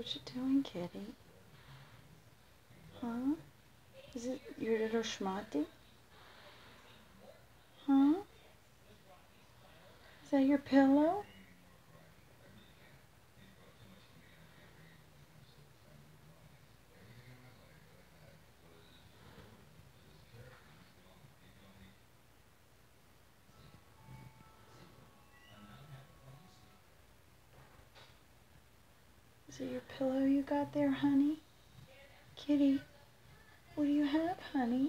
What you doing, kitty? Huh? Is it your little schmotty? Huh? Is that your pillow? Is it your pillow you got there, honey? Kitty, what do you have, honey?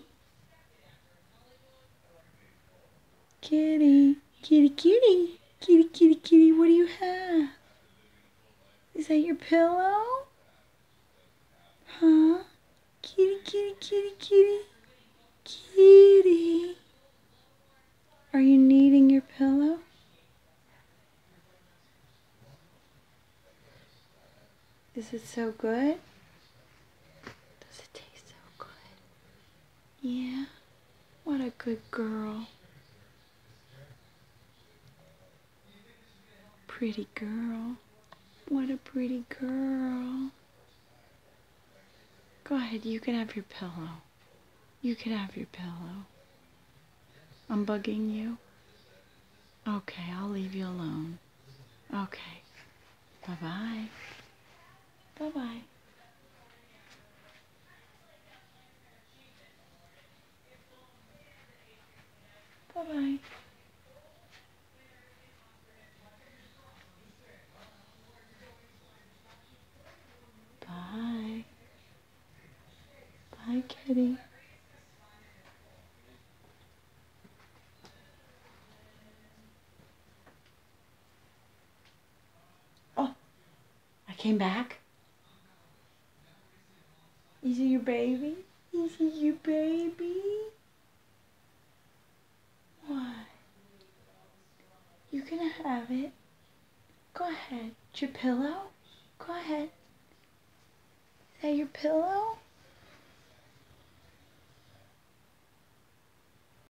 Kitty, kitty, kitty, kitty, kitty, kitty, what do you have? Is that your pillow? Huh? Kitty, kitty, kitty, kitty, kitty. Are you kneading your pillow? Is it so good? Does it taste so good? Yeah? What a good girl. Pretty girl. What a pretty girl. Go ahead, you can have your pillow. You can have your pillow. I'm bugging you? Okay, I'll leave you alone. Okay. Bye-bye. Bye-bye. Bye-bye. Bye. Bye, kitty. Oh, I came back. Is it your baby? Is it your baby? What? You can have it. Go ahead. It's your pillow? Go ahead. Is that your pillow?